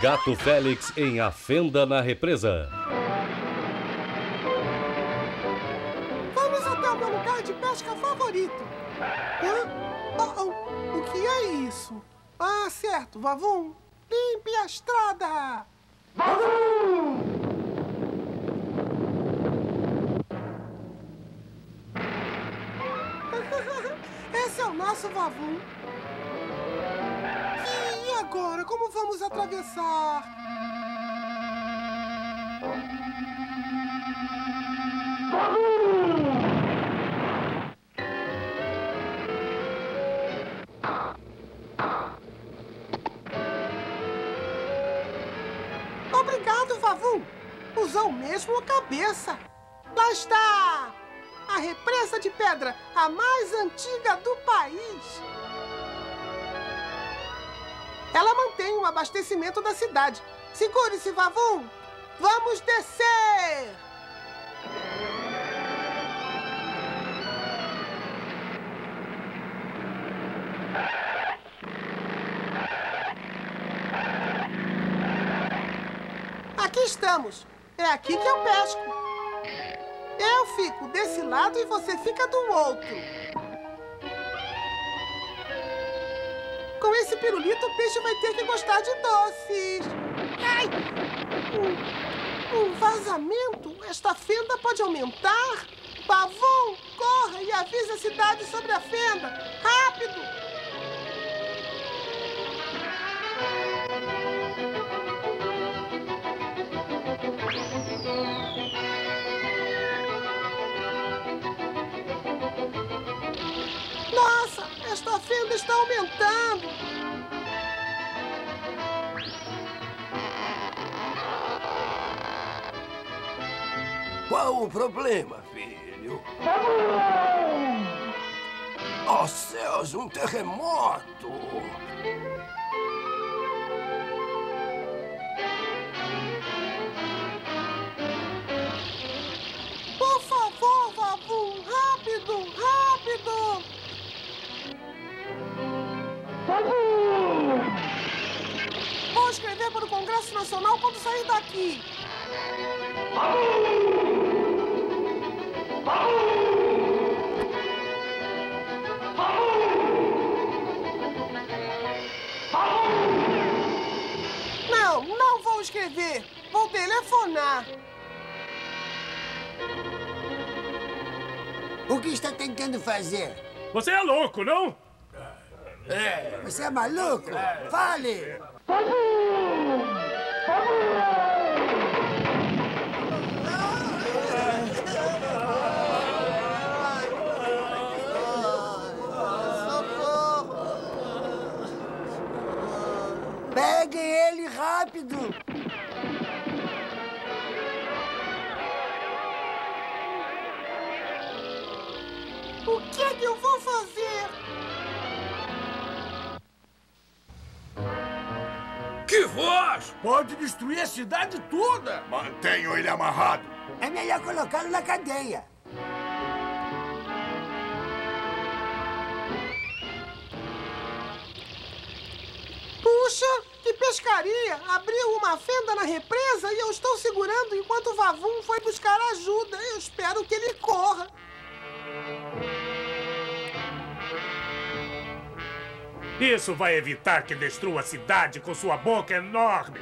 Gato Félix em A Fenda na Represa. Vamos até o meu lugar de pesca favorito. Hã? O que é isso? Ah, certo, Vavum. Limpe a estrada. Vavum! Esse é o nosso Vavum. E agora, como vamos atravessar? Obrigado, Vavum. Usou mesmo a cabeça. Lá está! A represa de pedra, a mais antiga do país. Ela mantém o abastecimento da cidade. Segure-se, Vavum. Vamos descer! Aqui estamos. É aqui que eu pesco. Eu fico desse lado e você fica do outro. Com esse pirulito, o peixe vai ter que gostar de doces. Ai! Um vazamento? Esta fenda pode aumentar? Vavum, corra e avise a cidade sobre a fenda. Rápido! Nossa, esta fenda está aumentando. Qual o problema, filho? Oh, céus, um terremoto! Por favor, Vavum, rápido, rápido! Vou escrever para o Congresso Nacional quando sair daqui. Não vou escrever. Vou telefonar. O que está tentando fazer? Você é louco, não? Você é maluco? Fale! Peguem ele rápido! O que é que eu vou fazer? Que voz! Pode destruir a cidade toda. Mantenham ele amarrado. É melhor colocá-lo na cadeia. Puxa, que pescaria! Abriu uma fenda na represa e eu estou segurando enquanto o Vavum foi buscar ajuda. Eu espero que ele corra. Isso vai evitar que destrua a cidade com sua boca enorme.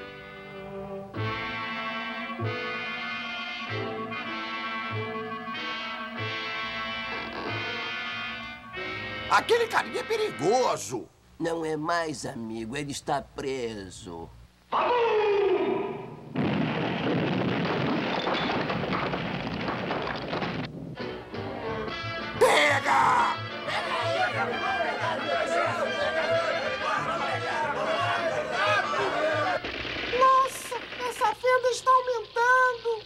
Aquele carinha é perigoso. Não é mais, amigo. Ele está preso. Pega! Nossa, essa fenda está aumentando.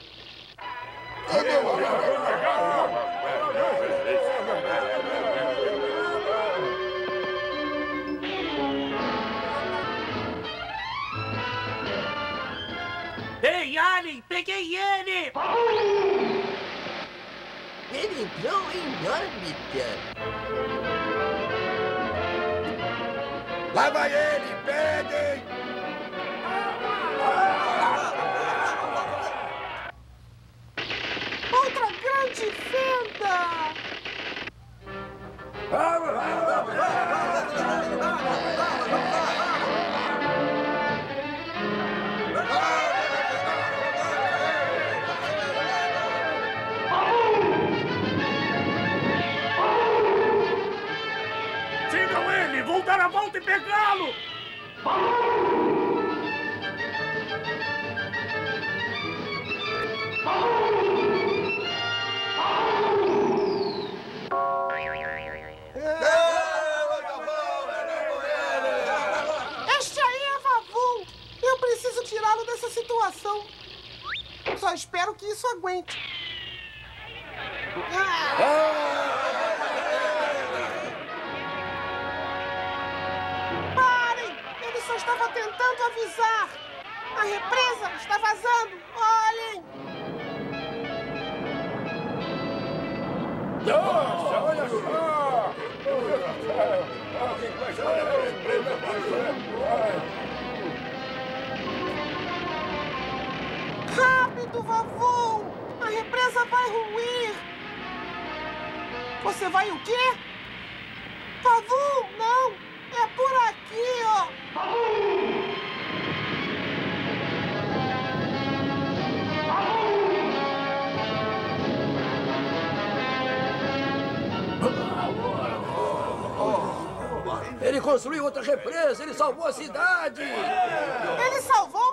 Ei, Alien, peguei ele! Ele entrou em órbita. Lá vai ele, peguem! grande fenda! Sigam ele! Vão dar a volta e pegá-lo! Este aí é Vavum! Eu preciso tirá-lo dessa situação. Só espero que isso aguente. Parem! Ele só estava tentando avisar. A represa está vazando. Olhem! Nossa, olha só! Rápido, Vavum! A represa vai ruir! Você vai o quê? Vavum, não! É por aqui, ó! Ele construiu outra represa, ele salvou a cidade! Ele salvou